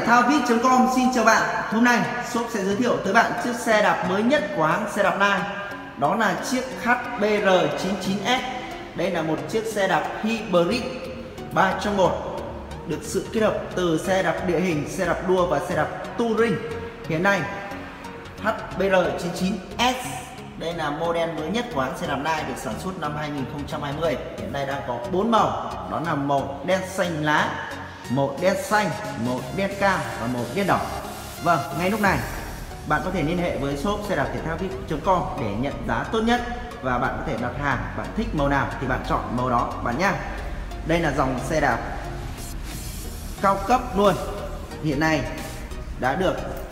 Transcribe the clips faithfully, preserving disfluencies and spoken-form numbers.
thao vip chấm com xin chào bạn. Hôm nay shop sẽ giới thiệu tới bạn chiếc xe đạp mới nhất của hãng xe đạp Nike. Đó là chiếc H B R chín chín S. Đây là một chiếc xe đạp hybrid ba trong một, được sự kết hợp từ xe đạp địa hình, xe đạp đua và xe đạp touring. Hiện nay H B R chín chín S đây là model mới nhất của hãng xe đạp Nike, được sản xuất năm hai nghìn không trăm hai mươi. Hiện nay đang có bốn màu, đó là màu đen xanh lá, màu đen xanh, màu đen cam và màu đen đỏ. Vâng, ngay lúc này bạn có thể liên hệ với shop xe đạp thể thao vip chấm com để nhận giá tốt nhất, và bạn có thể đặt hàng. Bạn thích màu nào thì bạn chọn màu đó bạn nhé. Đây là dòng xe đạp cao cấp luôn, hiện nay đã được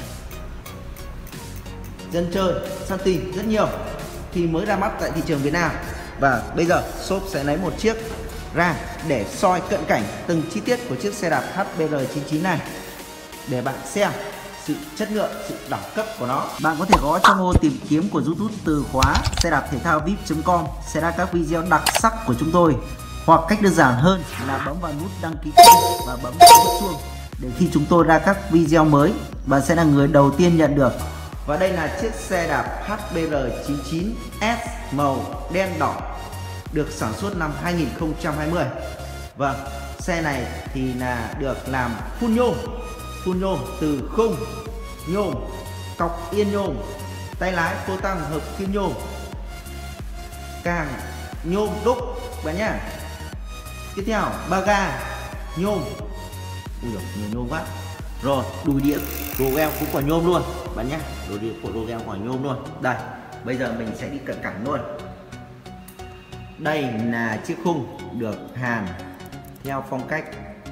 dân chơi săn tìm rất nhiều khi mới ra mắt tại thị trường Việt Nam. Và bây giờ shop sẽ lấy một chiếc ra để soi cận cảnh từng chi tiết của chiếc xe đạp H B R chín chín này để bạn xem sự chất lượng, sự đẳng cấp của nó. Bạn có thể gõ trong ô tìm kiếm của YouTube từ khóa xe đạp thể thao vip chấm com sẽ ra các video đặc sắc của chúng tôi, hoặc cách đơn giản hơn là bấm vào nút đăng ký kênh và bấm vào nút chuông để khi chúng tôi ra các video mới, bạn sẽ là người đầu tiên nhận được. Và đây là chiếc xe đạp H B R chín chín S màu đen đỏ, được sản xuất năm hai nghìn không trăm hai mươi. Vâng, xe này thì là được làm full nhôm, full nhôm từ khung nhôm, cọc yên nhôm, tay lái phô tăng hợp kim nhôm, càng nhôm đúc bạn nhá. Tiếp theo ba ga nhôm, ui dồi, nhiều nhôm quá. Rồi đùi đĩa đồ gheo cũng quả nhôm luôn bạn nhé, đồ đĩa của đồ gheo quả nhôm luôn. Đây, bây giờ mình sẽ đi cận cảnh luôn. Đây là chiếc khung được hàn theo phong cách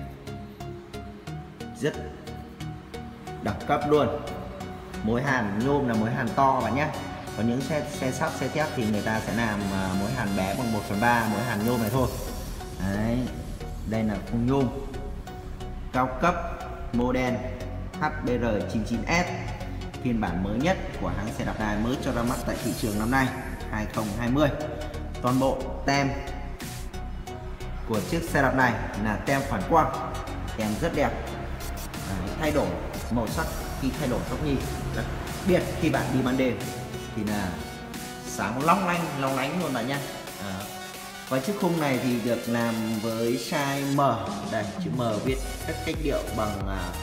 rất đẳng cấp luôn. Mối hàn nhôm là mối hàn to bạn nhé. Còn những xe xe sắt, xe thép thì người ta sẽ làm mối hàn bé bằng một phần ba mối hàn nhôm này thôi. Đấy, đây là khung nhôm cao cấp model H B R chín chín S, phiên bản mới nhất của hãng xe đạp Nike, mới cho ra mắt tại thị trường năm nay hai nghìn không trăm hai mươi. Toàn bộ tem của chiếc xe đạp này là tem phản quang, tem rất đẹp. Đấy, thay đổi màu sắc khi thay đổi góc nhìn, đặc biệt khi bạn đi ban đêm thì là sáng long lanh long lánh luôn bạn nhé. À, và chiếc khung này thì được làm với size M, đây chữ M viết các cách điệu bằng uh,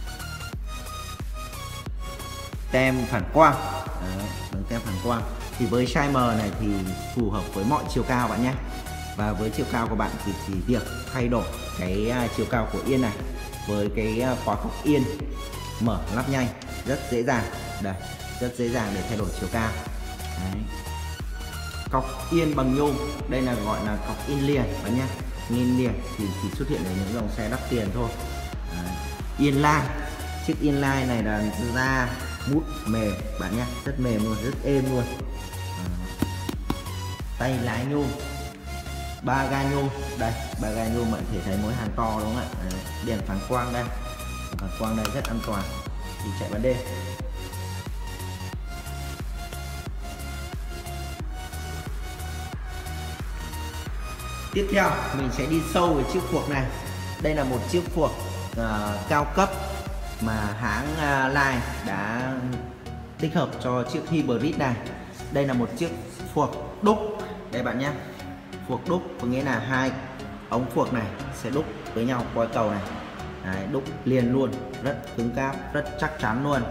tem phản quang. Đấy, bằng tem phản quang thì với size M này thì phù hợp với mọi chiều cao bạn nhé. Và với chiều cao của bạn thì chỉ việc thay đổi cái uh, chiều cao của yên này với cái uh, khóa cọc yên mở lắp nhanh, rất dễ dàng. Đây, rất dễ dàng để thay đổi chiều cao. Đấy, cọc yên bằng nhôm, đây là gọi là cọc in liền bạn nhé. In liền thì chỉ xuất hiện ở những dòng xe đắt tiền thôi. Đấy, yên lai, chiếc yên lai này là da mút mềm bạn nhé, rất mềm luôn, rất êm luôn. Đấy, tay lái nhôm, ba ga nhôm, đây ba ga nhôm bạn thể thấy mối hàn to đúng không ạ. Đấy, đèn phản quang đây, phản quang đây rất an toàn khi chạy ban đêm. Tiếp theo mình sẽ đi sâu về chiếc phuộc này. Đây là một chiếc phuộc uh, cao cấp mà hãng uh, Nike đã tích hợp cho chiếc hybrid này. Đây là một chiếc phuộc đúc đây bạn nhé. Phuộc đúc có nghĩa là hai ống phuộc này sẽ đúc với nhau qua cầu này. Đấy, đúc liền luôn, rất cứng cáp, rất chắc chắn luôn.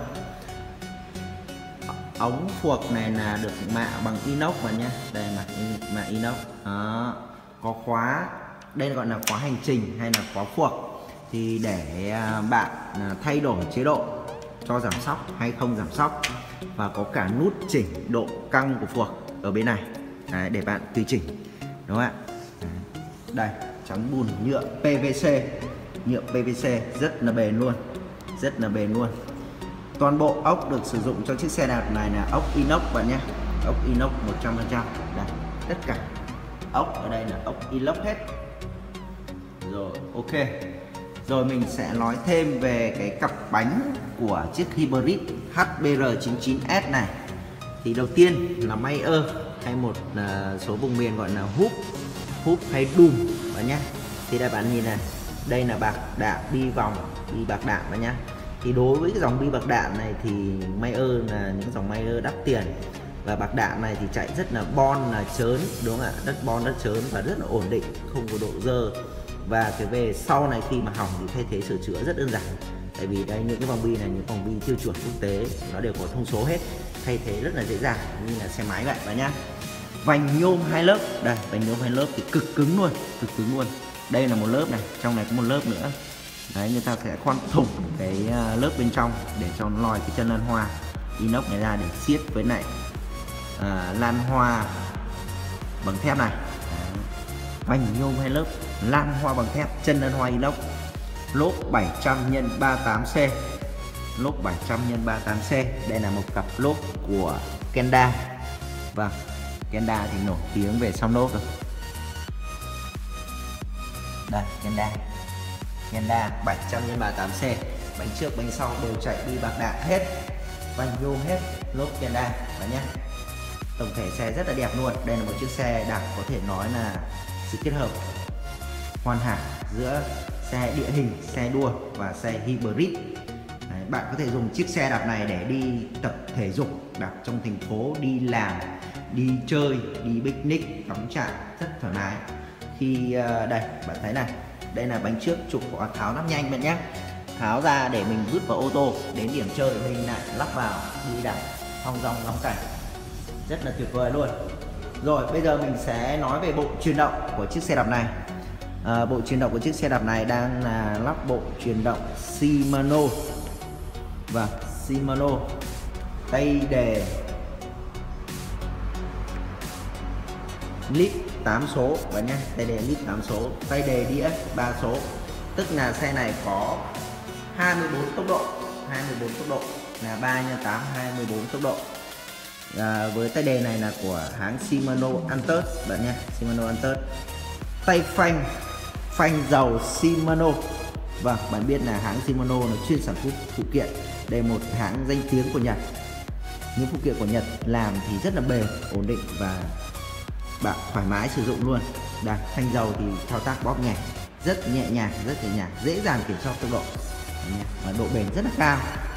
Ống phuộc này là được mạ bằng inox bạn nhé. Đây là mạ inox. Đó, có khóa, đây gọi là khóa hành trình hay là khóa phuộc, thì để bạn thay đổi chế độ cho giảm xóc hay không giảm xóc, và có cả nút chỉnh độ căng của phuộc ở bên này. Đấy, để bạn tùy chỉnh đúng không ạ. Đấy, đây chắn bùn nhựa P V C, nhựa P V C rất là bền luôn, rất là bền luôn. Toàn bộ ốc được sử dụng cho chiếc xe đạp này là ốc inox bạn nhé, ốc inox một trăm phần trăm. Đây, tất cả ốc ở đây là ốc inox hết. Rồi ok, rồi mình sẽ nói thêm về cái cặp bánh của chiếc hybrid H B R chín chín S này. Thì đầu tiên là Mayer, hay một uh, số vùng miền gọi là húp, húp hay đùm bạn nhé. Thì đây bạn nhìn này, đây là bạc đạn đi vòng, đi bạc đạn bạn nhé. Thì đối với cái dòng bi bạc đạn này thì Mayer là những dòng Mayer đắt tiền, và bạc đạn này thì chạy rất là bon, là chớn, đúng không ạ, rất bon rất chớn và rất là ổn định, không có độ dơ. Và cái về sau này khi mà hỏng thì thay thế sửa chữa rất đơn giản, tại vì đây những cái vòng bi này, những vòng bi tiêu chuẩn quốc tế, nó đều có thông số hết, thay thế rất là dễ dàng như là xe máy vậy bạn nhá. Vành nhôm hai lớp, đây vành nhôm hai lớp thì cực cứng luôn, cực cứng luôn. Đây là một lớp này, trong này có một lớp nữa. Đấy, người ta sẽ khoan thủng cái lớp bên trong để cho nó lòi cái chân lan hoa inox này ra để siết với lại à, lan hoa bằng thép này. Đấy. Vành nhôm hai lớp, lan hoa bằng thép, chân lan hoa inox, lốp bảy trăm nhân ba mươi tám C, lốp bảy trăm nhân ba mươi tám C. Đây là một cặp lốp của Kenda. Vâng, Kenda thì nổi tiếng về xong lốp rồi. Đây, Kenda Kenda bảy trăm nhân ba mươi tám C, bánh trước bánh sau đều chạy bi bạc đạn hết, vành nhôm hết, lốp Kenda và nhé. Tổng thể xe rất là đẹp luôn. Đây là một chiếc xe đạp có thể nói là sự kết hợp hoàn hảo giữa xe địa hình, xe đua và xe hybrid. Đấy, bạn có thể dùng chiếc xe đạp này để đi tập thể dục, đạp trong thành phố, đi làm, đi chơi, đi picnic, cắm trại rất thoải mái. Khi uh, đây bạn thấy này, đây là bánh trước trục có tháo nắp nhanh bạn nhé, tháo ra để mình vứt vào ô tô, đến điểm chơi mình lại lắp vào đi đạp thong dong ngắm cảnh, rất là tuyệt vời luôn. Rồi bây giờ mình sẽ nói về bộ truyền động của chiếc xe đạp này. À, bộ truyền động của chiếc xe đạp này đang là lắp bộ truyền động Shimano và Shimano tay đề lít tám số bạn nhé, tay đề lít tám số, tay đề đĩa ba số, tức là xe này có hai mươi bốn tốc độ, hai mươi bốn tốc độ là ba nhân tám, hai mươi bốn tốc độ. À, với tay đề này là của hãng Shimano Antus bạn nhé, Shimano Antus. Tay phanh, phanh dầu Shimano. Vâng, bạn biết là hãng Shimano là chuyên sản xuất phụ kiện, đây một hãng danh tiếng của Nhật. Những phụ kiện của Nhật làm thì rất là bền, ổn định và bạn thoải mái sử dụng luôn. Đây, phanh dầu thì thao tác bóp nhẹ, rất nhẹ nhàng, rất nhẹ nhàng, dễ dàng kiểm soát tốc độ và độ bền rất là cao.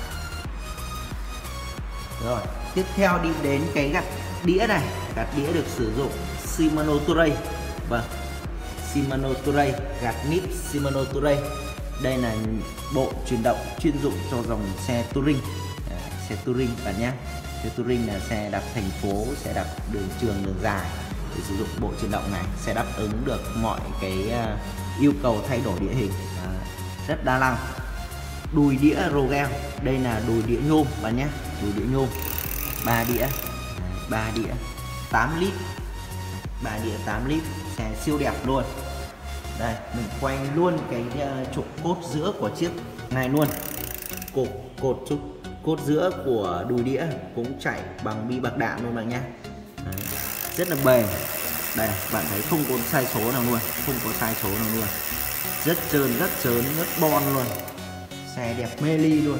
Rồi, tiếp theo đi đến cái gạt đĩa này. Gạt đĩa được sử dụng Shimano Touray. Vâng, Shimano Touray, gạt nip Shimano Touray. Đây là bộ truyền động chuyên dụng cho dòng xe touring. Đấy, xe touring bạn nhé. Xe touring là xe đạp thành phố, xe đạp đường trường, đường dài. Để sử dụng bộ truyền động này sẽ đáp ứng được mọi cái uh, yêu cầu thay đổi địa hình, uh, rất đa năng. Đùi đĩa Rogel, đây là đùi đĩa nhôm bạn nhé, đùi đĩa nhôm, ba đĩa, ba đĩa tám lít, ba đĩa tám lít, xe siêu đẹp luôn. Đây mình quay luôn cái uh, trục cốt giữa của chiếc này luôn, cột cột trục cốt giữa của đùi đĩa cũng chạy bằng bi bạc đạn luôn bạn nhé. Đấy, rất là bền. Đây bạn thấy không có sai số nào luôn, không có sai số nào luôn, rất trơn, rất trớn, rất bon luôn, xe đẹp mê ly luôn.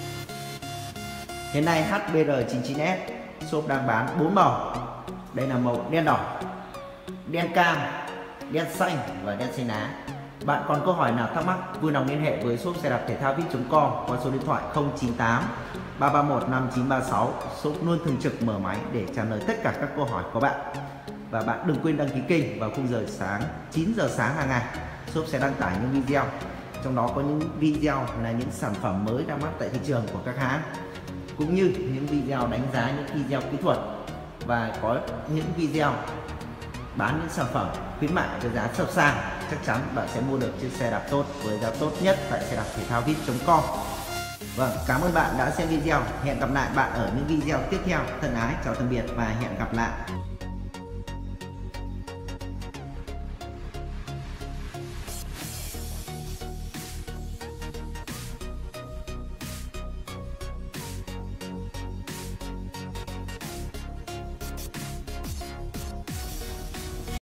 Hiện nay hát bê rờ chín chín S shop đang bán bốn màu. Đây là màu đen đỏ, đen cam, đen xanh và đen xanh lá. Bạn còn câu hỏi nào thắc mắc vui lòng liên hệ với shop xe đạp thể thao vip chấm com qua số điện thoại không chín tám ba ba một năm chín ba sáu. Shop luôn thường trực mở máy để trả lời tất cả các câu hỏi của bạn. Và bạn đừng quên đăng ký kênh vào khung giờ sáng chín giờ sáng hàng ngày. Shop sẽ đăng tải những video, trong đó có những video là những sản phẩm mới ra mắt tại thị trường của các hãng, cũng như những video đánh giá những video kỹ thuật, và có những video bán những sản phẩm khuyến mại với giá sập sàn. Chắc chắn bạn sẽ mua được chiếc xe đạp tốt với giá tốt nhất tại xe đạp thể thao vip chấm com. Vâng, cảm ơn bạn đã xem video. Hẹn gặp lại bạn ở những video tiếp theo. Thân ái chào tạm biệt và hẹn gặp lại.